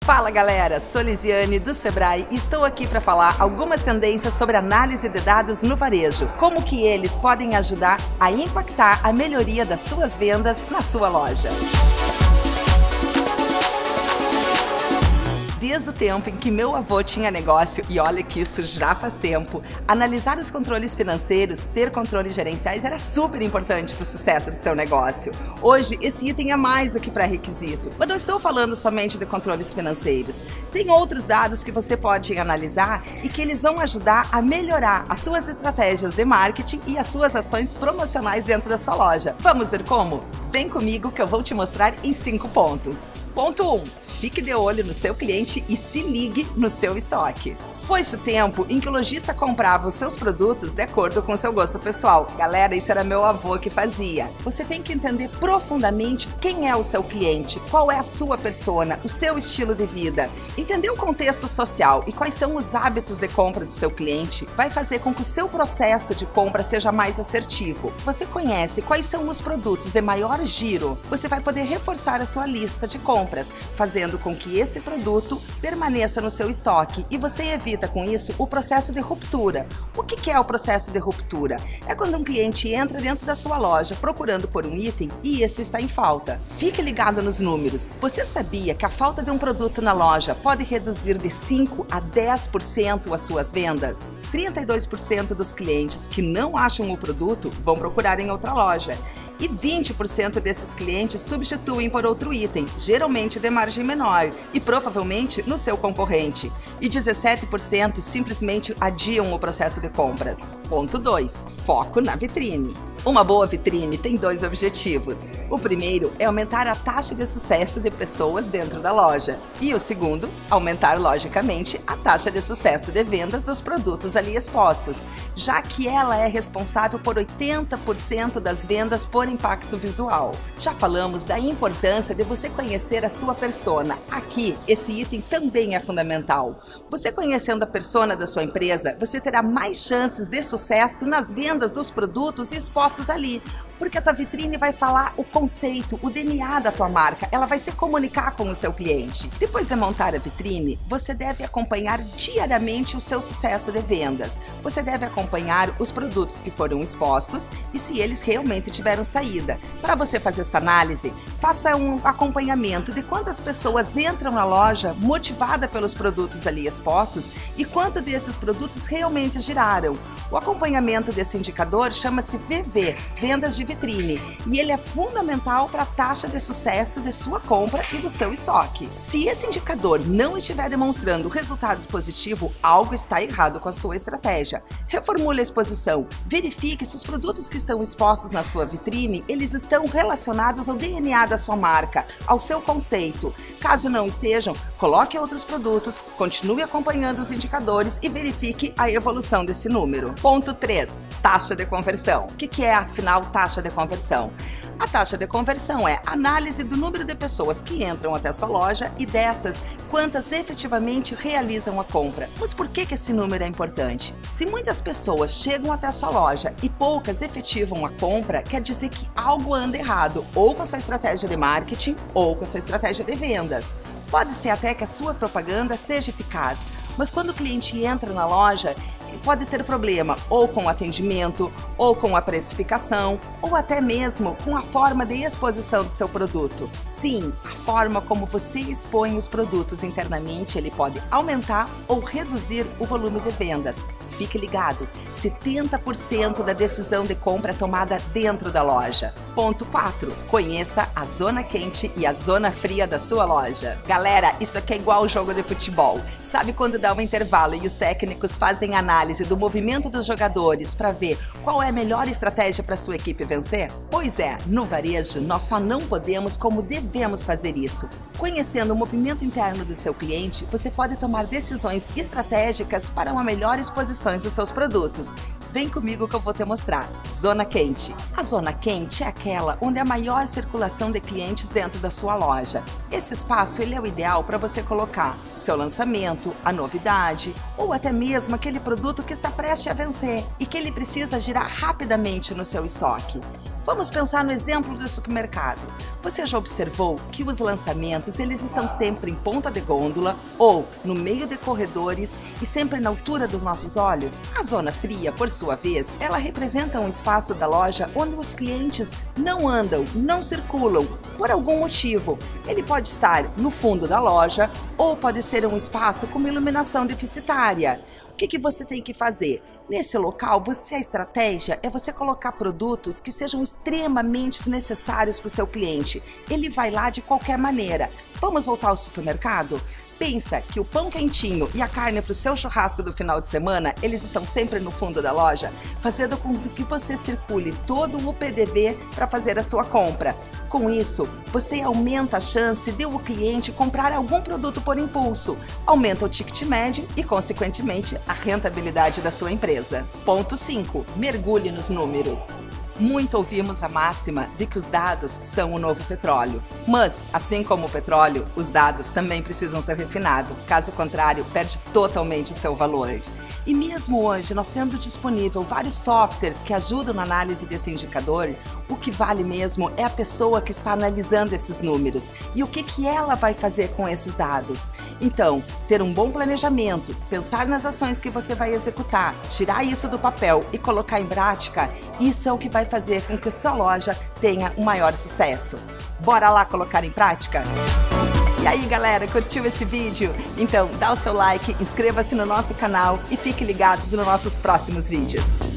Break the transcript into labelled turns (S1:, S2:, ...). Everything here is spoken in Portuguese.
S1: Fala galera, sou Lisiane do Sebrae e estou aqui para falar algumas tendências sobre análise de dados no varejo, como que eles podem ajudar a impactar a melhoria das suas vendas na sua loja. Desde o tempo em que meu avô tinha negócio, e olha que isso já faz tempo, analisar os controles financeiros, ter controles gerenciais era super importante para o sucesso do seu negócio. Hoje, esse item é mais do que pré-requisito. Mas não estou falando somente de controles financeiros. Tem outros dados que você pode analisar e que eles vão ajudar a melhorar as suas estratégias de marketing e as suas ações promocionais dentro da sua loja. Vamos ver como? Vem comigo que eu vou te mostrar em 5 pontos. Ponto 1. Fique de olho no seu cliente e se ligue no seu estoque. Foi-se o tempo em que o lojista comprava os seus produtos de acordo com o seu gosto pessoal. Galera, isso era meu avô que fazia. Você tem que entender profundamente quem é o seu cliente, qual é a sua persona, o seu estilo de vida. Entender o contexto social e quais são os hábitos de compra do seu cliente vai fazer com que o seu processo de compra seja mais assertivo. Você conhece quais são os produtos de maior giro, você vai poder reforçar a sua lista de compras, fazendo com que esse produto permaneça no seu estoque e você evita com isso o processo de ruptura. O que é o processo de ruptura? É quando um cliente entra dentro da sua loja procurando por um item e esse está em falta. Fique ligado nos números. Você sabia que a falta de um produto na loja pode reduzir de 5 a 10% as suas vendas? 32% dos clientes que não acham o produto vão procurar em outra loja. E 20% desses clientes substituem por outro item, geralmente de margem menor e provavelmente no seu concorrente. E 17% simplesmente adiam o processo de compras. Ponto 2. Foco na vitrine. Uma boa vitrine tem 2 objetivos. O primeiro é aumentar a taxa de sucesso de pessoas dentro da loja. E o segundo, aumentar, logicamente, a taxa de sucesso de vendas dos produtos ali expostos, já que ela é responsável por 80% das vendas por impacto visual. Já falamos da importância de você conhecer a sua persona. Aqui, esse item também é fundamental. Você conhecendo a persona da sua empresa, você terá mais chances de sucesso nas vendas dos produtos expostos ali, porque a tua vitrine vai falar o conceito, o DNA da tua marca, ela vai se comunicar com o seu cliente. Depois de montar a vitrine, você deve acompanhar diariamente o seu sucesso de vendas. Você deve acompanhar os produtos que foram expostos e se eles realmente tiveram saída. Para você fazer essa análise, faça um acompanhamento de quantas pessoas entram na loja motivada pelos produtos ali expostos e quanto desses produtos realmente giraram. O acompanhamento desse indicador chama-se VV, Vendas de Vitrine, e ele é fundamental para a taxa de sucesso de sua compra e do seu estoque. Se esse indicador não estiver demonstrando resultados positivos, algo está errado com a sua estratégia. Reformule a exposição, verifique se os produtos que estão expostos na sua vitrine, eles estão relacionados ao DNA da sua marca, ao seu conceito. Caso não estejam, coloque outros produtos, continue acompanhando os indicadores e verifique a evolução desse número. Ponto 3. Taxa de conversão. O que é, afinal, taxa de conversão? A taxa de conversão é a análise do número de pessoas que entram até a sua loja e dessas, quantas efetivamente realizam a compra. Mas por que esse número é importante? Se muitas pessoas chegam até a sua loja e poucas efetivam a compra, quer dizer que algo anda errado, ou com a sua estratégia de marketing, ou com a sua estratégia de vendas. Pode ser até que a sua propaganda seja eficaz, mas quando o cliente entra na loja, pode ter problema ou com o atendimento, ou com a precificação, ou até mesmo com a forma de exposição do seu produto. Sim, a forma como você expõe os produtos internamente, ele pode aumentar ou reduzir o volume de vendas. Fique ligado, 70% da decisão de compra é tomada dentro da loja. Ponto 4. Conheça a zona quente e a zona fria da sua loja. Galera, isso aqui é igual ao jogo de futebol. Sabe quando dá um intervalo e os técnicos fazem análise do movimento dos jogadores para ver qual é a melhor estratégia para sua equipe vencer? Pois é, no varejo nós só não podemos como devemos fazer isso. Conhecendo o movimento interno do seu cliente, você pode tomar decisões estratégicas para uma melhor exposição dos seus produtos. Vem comigo que eu vou te mostrar. Zona quente. A zona quente é aquela onde há maior circulação de clientes dentro da sua loja. Esse espaço ele é o ideal para você colocar o seu lançamento, a novidade ou até mesmo aquele produto que está prestes a vencer e que ele precisa girar rapidamente no seu estoque. Vamos pensar no exemplo do supermercado. Você já observou que os lançamentos eles estão sempre em ponta de gôndola ou no meio de corredores e sempre na altura dos nossos olhos? A zona fria, por sua vez, ela representa um espaço da loja onde os clientes não andam, não circulam, por algum motivo. Ele pode estar no fundo da loja ou pode ser um espaço com uma iluminação deficitária. O que você tem que fazer? Nesse local, a estratégia é você colocar produtos que sejam extremamente necessários para o seu cliente. Ele vai lá de qualquer maneira. Vamos voltar ao supermercado? Pensa que o pão quentinho e a carne para o seu churrasco do final de semana, eles estão sempre no fundo da loja, fazendo com que você circule todo o PDV para fazer a sua compra. Com isso, você aumenta a chance de o cliente comprar algum produto por impulso, aumenta o ticket médio e, consequentemente, a rentabilidade da sua empresa. Ponto 5. Mergulhe nos números. Muito ouvimos a máxima de que os dados são o novo petróleo. Mas, assim como o petróleo, os dados também precisam ser refinados. Caso contrário, perde totalmente o seu valor. E mesmo hoje, nós tendo disponível vários softwares que ajudam na análise desse indicador, o que vale mesmo é a pessoa que está analisando esses números e o que ela vai fazer com esses dados. Então, ter um bom planejamento, pensar nas ações que você vai executar, tirar isso do papel e colocar em prática, isso é o que vai fazer com que a sua loja tenha um maior sucesso. Bora lá colocar em prática? E aí, galera, curtiu esse vídeo? Então dá o seu like, inscreva-se no nosso canal e fique ligados nos nossos próximos vídeos.